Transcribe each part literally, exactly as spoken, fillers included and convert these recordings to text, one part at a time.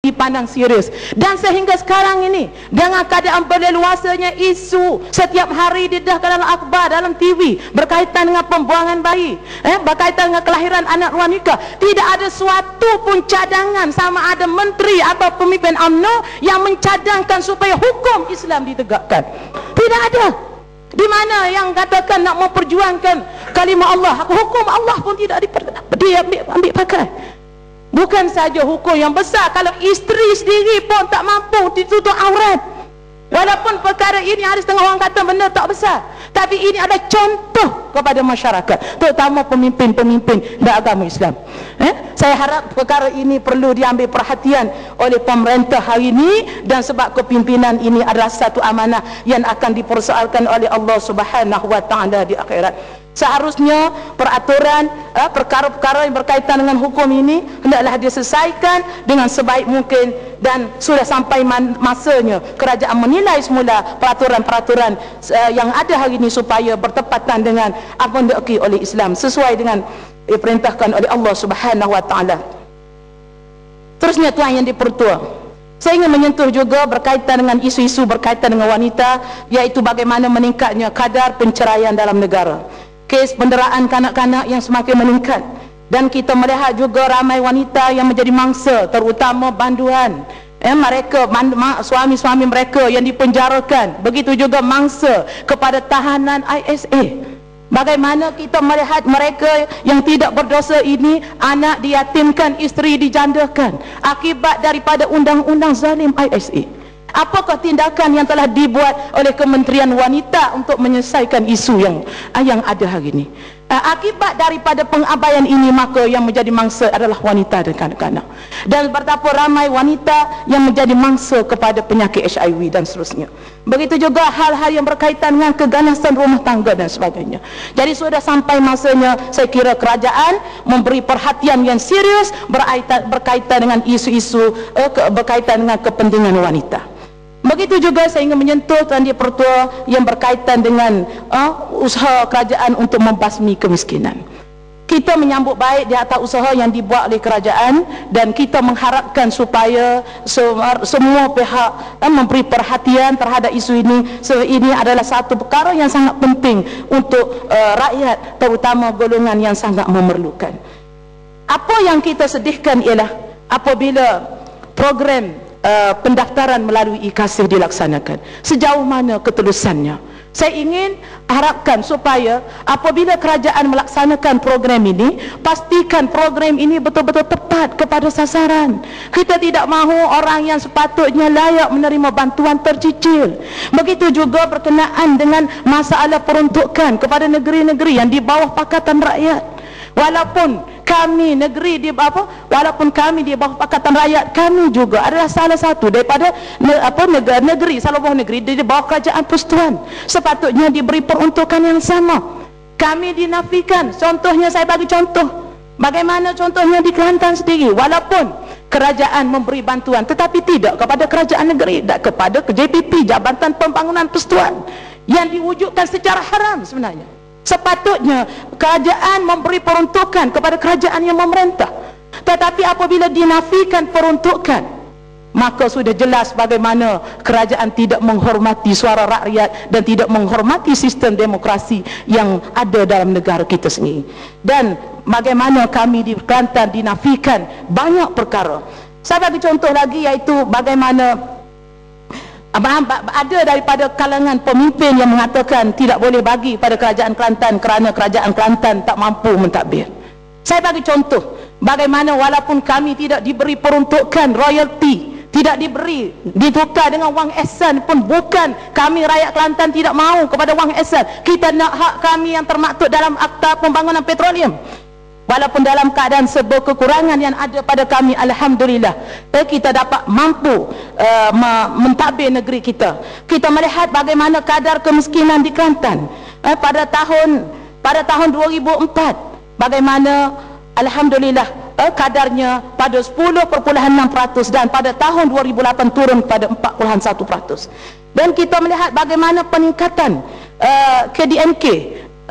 dipandang serius. Dan sehingga sekarang ini dengan keadaan berleluasanya isu setiap hari didahkan dalam akhbar, dalam T V berkaitan dengan pembuangan bayi, eh, berkaitan dengan kelahiran anak luar nikah, tidak ada suatu pun cadangan sama ada menteri atau pemimpin U M N O yang mencadangkan supaya hukum Islam ditegakkan. Tidak ada. Di mana yang katakan nak memperjuangkan kalimah Allah, hukum Allah pun tidak diambil ambil pakai. Bukan saja hukum yang besar, kalau isteri sendiri pun tak mampu ditutup aurat. Walaupun perkara ini ada setengah orang kata benda tak besar, tapi ini ada contoh kepada masyarakat, terutama pemimpin-pemimpin dalam agama Islam. Eh? Saya harap perkara ini perlu diambil perhatian oleh pemerintah hari ini, dan sebab kepimpinan ini adalah satu amanah yang akan dipersoalkan oleh Allah Subhanahu wa taala di akhirat. Seharusnya peraturan eh, perkara-perkara yang berkaitan dengan hukum ini hendaklah diselesaikan dengan sebaik mungkin, dan sudah sampai masanya kerajaan menilai semula peraturan-peraturan eh, yang ada hari ini supaya bertepatan dengan apa yang diakui oleh Islam, sesuai dengan diperintahkan oleh Allah Subhanahu wa taala. Terusnya tuan yang dipertua, saya ingin menyentuh juga berkaitan dengan isu-isu berkaitan dengan wanita, iaitu bagaimana meningkatnya kadar penceraian dalam negara. Kes penderaan kanak-kanak yang semakin meningkat, dan kita melihat juga ramai wanita yang menjadi mangsa, terutama banduan eh, mereka, suami-suami mereka yang dipenjarakan, begitu juga mangsa kepada tahanan I S A. Bagaimana kita melihat mereka yang tidak berdosa ini anak diyatimkan, isteri dijandakan akibat daripada undang-undang zalim I S A. Apakah tindakan yang telah dibuat oleh Kementerian Wanita untuk menyelesaikan isu yang yang ada hari ini? Akibat daripada pengabaian ini, maka yang menjadi mangsa adalah wanita dan kanak-kanak, dan betapa ramai wanita yang menjadi mangsa kepada penyakit H I V dan seterusnya. Begitu juga hal-hal yang berkaitan dengan keganasan rumah tangga dan sebagainya. Jadi sudah sampai masanya saya kira kerajaan memberi perhatian yang serius berkaitan, berkaitan dengan isu-isu eh, berkaitan dengan kepentingan wanita. Begitu juga saya ingin menyentuh Tuan Yang Pertua yang berkaitan dengan uh, usaha kerajaan untuk membasmi kemiskinan. Kita menyambut baik di atas usaha yang dibuat oleh kerajaan, dan kita mengharapkan supaya semua pihak uh, memberi perhatian terhadap isu ini. So, ini adalah satu perkara yang sangat penting untuk uh, rakyat, terutama golongan yang sangat memerlukan. Apa yang kita sedihkan ialah apabila program Uh, pendaftaran melalui e-kasih dilaksanakan, sejauh mana ketelusannya. Saya ingin harapkan supaya apabila kerajaan melaksanakan program ini, pastikan program ini betul-betul tepat kepada sasaran. Kita tidak mahu orang yang sepatutnya layak menerima bantuan tercicil. Begitu juga berkenaan dengan masalah peruntukan kepada negeri-negeri yang di bawah Pakatan Rakyat. Walaupun kami negeri di apa walaupun kami di bawah Pakatan Rakyat, kami juga adalah salah satu daripada ne, apa negara negeri salah bawah negeri di bawah kerajaan persekutuan, sepatutnya diberi peruntukan yang sama. Kami dinafikan. Contohnya, saya bagi contoh bagaimana contohnya di Kelantan sendiri, walaupun kerajaan memberi bantuan tetapi tidak kepada kerajaan negeri, tak kepada J P P, Jabatan Pembangunan Persekutuan, yang diwujudkan secara haram. Sebenarnya sepatutnya kerajaan memberi peruntukan kepada kerajaan yang memerintah, tetapi apabila dinafikan peruntukan, maka sudah jelas bagaimana kerajaan tidak menghormati suara rakyat dan tidak menghormati sistem demokrasi yang ada dalam negara kita sendiri. Dan bagaimana kami di Kelantan dinafikan banyak perkara. Saya bagi contoh lagi, iaitu bagaimana ada daripada kalangan pemimpin yang mengatakan tidak boleh bagi pada kerajaan Kelantan kerana kerajaan Kelantan tak mampu mentadbir. Saya bagi contoh bagaimana walaupun kami tidak diberi peruntukan royalty, tidak diberi, ditukar dengan wang ehsan pun, bukan kami rakyat Kelantan tidak mahu kepada wang ehsan. Kita nak hak kami yang termaktub dalam Akta Pembangunan Petroleum. Walaupun dalam keadaan serba kekurangan yang ada pada kami, alhamdulillah eh, kita dapat mampu uh, mentadbir negeri kita. Kita melihat bagaimana kadar kemiskinan di Kelantan eh, pada tahun pada tahun dua ribu empat, bagaimana alhamdulillah eh, kadarnya pada sepuluh perpuluhan enam peratus, dan pada tahun dua ribu lapan turun pada empat perpuluhan satu peratus. Dan kita melihat bagaimana peningkatan uh, K D M K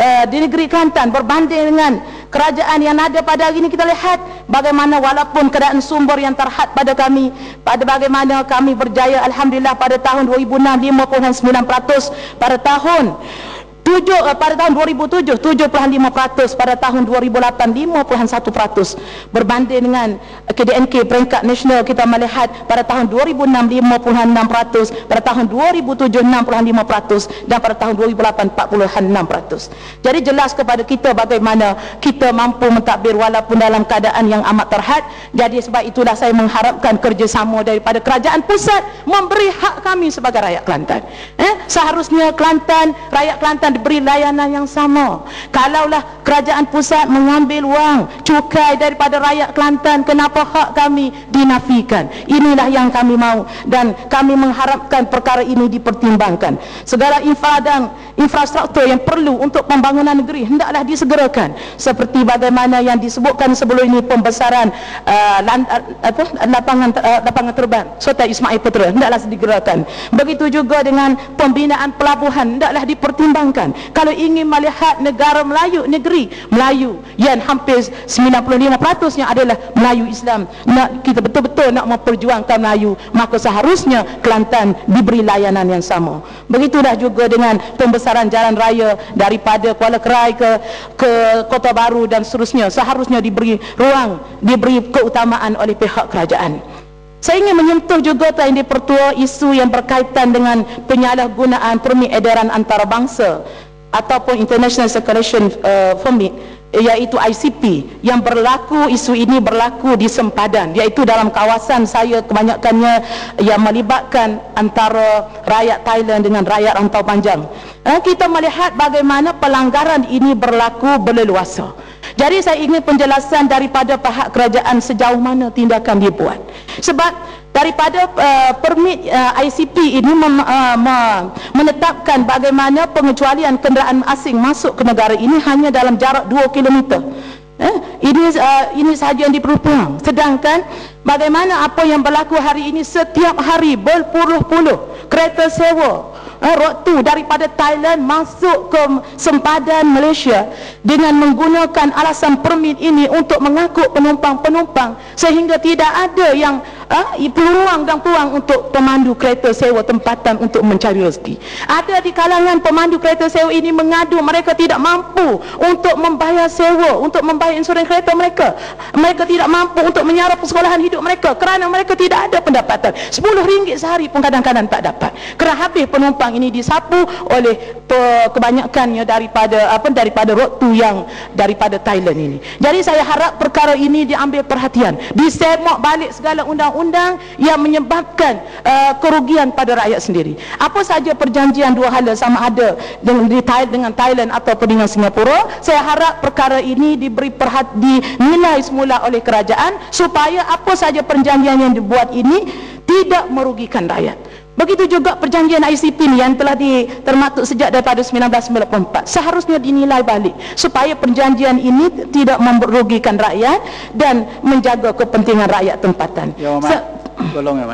uh, di negeri Kelantan berbanding dengan kerajaan yang ada pada hari ini, kita lihat bagaimana walaupun keadaan sumber yang terhad pada kami, pada bagaimana kami berjaya alhamdulillah pada tahun dua ribu enam lima puluh sembilan peratus, pada tahun tujuh, pada tahun dua ribu tujuh tujuh puluh lima peratus, pada tahun dua ribu lapan lima puluh satu peratus. Berbanding dengan K D N K peringkat nasional, kita melihat pada tahun dua ribu enam lima puluh enam peratus, pada tahun dua ribu tujuh enam puluh lima peratus, dan pada tahun dua ribu lapan empat puluh enam peratus. Jadi jelas kepada kita bagaimana kita mampu mentadbir walaupun dalam keadaan yang amat terhad. Jadi sebab itulah saya mengharapkan kerjasama daripada kerajaan pusat memberi hak kami sebagai rakyat Kelantan. Eh, seharusnya Kelantan, rakyat Kelantan diberi layanan yang sama. Kalaulah kerajaan pusat mengambil wang cukai daripada rakyat Kelantan, kenapa hak kami dinafikan? Inilah yang kami mahu, dan kami mengharapkan perkara ini dipertimbangkan. Segala infra dan infrastruktur yang perlu untuk pembangunan negeri hendaklah disegerakan, seperti bagaimana yang disebutkan sebelum ini, pembesaran uh, land, uh, apa, lapangan uh, lapangan terbang Sultan Ismail Putra hendaklah disegerakan. Begitu juga dengan pembinaan pelabuhan hendaklah dipertimbangkan. Kalau ingin melihat negara Melayu, negeri Melayu yang hampir sembilan puluh lima peratus yang adalah Melayu Islam, nak kita betul-betul nak memperjuangkan Melayu, maka seharusnya Kelantan diberi layanan yang sama. Begitulah juga dengan pembesaran jalan raya daripada Kuala Kerai ke ke Kota Baru dan seterusnya, seharusnya diberi ruang, diberi keutamaan oleh pihak kerajaan. Saya ingin menyentuh juga Tuan Yang di-Pertua isu yang berkaitan dengan penyalahgunaan permit edaran antarabangsa ataupun International Circulation uh, Permit, iaitu I C P, yang berlaku, isu ini berlaku di sempadan, iaitu dalam kawasan saya kebanyakannya yang melibatkan antara rakyat Thailand dengan rakyat rantau panjang. Eh, kita melihat bagaimana pelanggaran ini berlaku berleluasa. Jadi saya ingin penjelasan daripada pihak kerajaan sejauh mana tindakan dibuat. Sebab daripada uh, permit uh, I C P ini mem, uh, menetapkan bagaimana pengecualian kenderaan asing masuk ke negara ini hanya dalam jarak dua kilometer. Eh, ini uh, ini sahaja yang diperlukan. Sedangkan bagaimana apa yang berlaku hari ini, setiap hari berpuluh-puluh kereta sewa Eh, rotu daripada Thailand masuk ke sempadan Malaysia dengan menggunakan alasan permit ini untuk mengangkut penumpang-penumpang, sehingga tidak ada yang eh, peluang dan peluang untuk pemandu kereta sewa tempatan untuk mencari rezeki. Ada di kalangan pemandu kereta sewa ini mengadu mereka tidak mampu untuk membayar sewa, untuk membayar insurans kereta mereka. Mereka tidak mampu untuk menyara persekolahan hidup mereka kerana mereka tidak ada pendapatan. sepuluh ringgit sehari pun kadang-kadang tak dapat. Kerana habis penumpang ini disapu oleh kebanyakannya daripada apa daripada rotu yang daripada Thailand ini. Jadi saya harap perkara ini diambil perhatian, disemak balik segala undang-undang yang menyebabkan uh, kerugian pada rakyat sendiri. Apa saja perjanjian dua hala, sama ada dengan di Thailand, dengan Thailand ataupun dengan Singapura, saya harap perkara ini diberi perhatian, dinilai semula oleh kerajaan supaya apa saja perjanjian yang dibuat ini tidak merugikan rakyat. Begitu juga perjanjian I C P ni yang telah ditermaktub sejak daripada seribu sembilan ratus sembilan puluh empat, seharusnya dinilai balik supaya perjanjian ini tidak merugikan rakyat dan menjaga kepentingan rakyat tempatan. Ya, Mat. Tolong ya, Mat.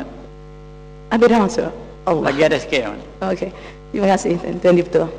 Habis dah masuk. Allah. Lagi ada sikit, Mat. Okey. Terima kasih Tuan Di-Pertua.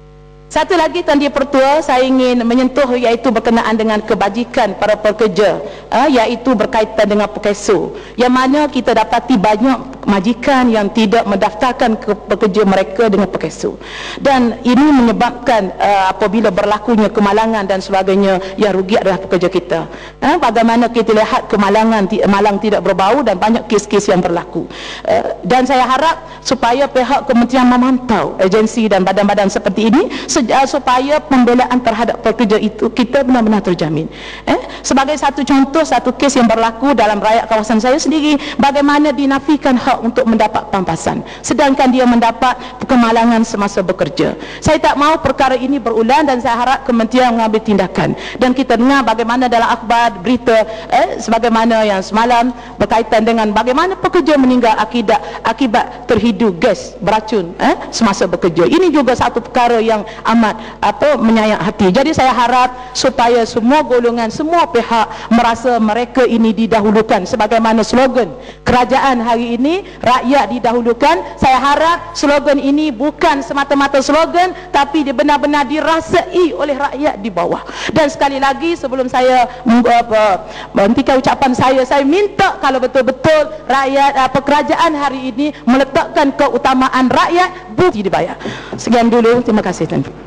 Satu lagi Tuan Di-Pertua, saya ingin menyentuh iaitu berkenaan dengan kebajikan para pekerja, uh, iaitu berkaitan dengan Perkeso, yang mana kita dapati banyak majikan yang tidak mendaftarkan ke pekerja mereka dengan Perkeso, dan ini menyebabkan uh, apabila berlakunya kemalangan dan sebagainya, yang rugi adalah pekerja kita. Uh, bagaimana kita lihat kemalangan malang tidak berbau dan banyak kes-kes yang berlaku, uh, dan saya harap supaya pihak kementerian memantau agensi dan badan-badan seperti ini supaya pembelaan terhadap pekerja itu kita benar-benar terjamin. Eh? Sebagai satu contoh, satu kes yang berlaku dalam rakyat kawasan saya sendiri, bagaimana dinafikan hak untuk mendapat pampasan sedangkan dia mendapat kemalangan semasa bekerja. Saya tak mahu perkara ini berulang dan saya harap kementerian mengambil tindakan. Dan kita dengar bagaimana dalam akhbar berita eh, sebagaimana yang semalam berkaitan dengan bagaimana pekerja meninggal akibat akibat terhidu gas beracun eh, semasa bekerja. Ini juga satu perkara yang amat atau menyayat hati. Jadi saya harap supaya semua golongan, semua pihak merasa mereka ini didahulukan sebagaimana slogan kerajaan hari ini, rakyat didahulukan. Saya harap slogan ini bukan semata-mata slogan, tapi dia benar-benar dirasai oleh rakyat di bawah. Dan sekali lagi sebelum saya menghentikan ucapan saya, saya minta kalau betul-betul rakyat apa kerajaan hari ini meletakkan keutamaan rakyat, bukti dibayar. Sekian dulu, terima kasih.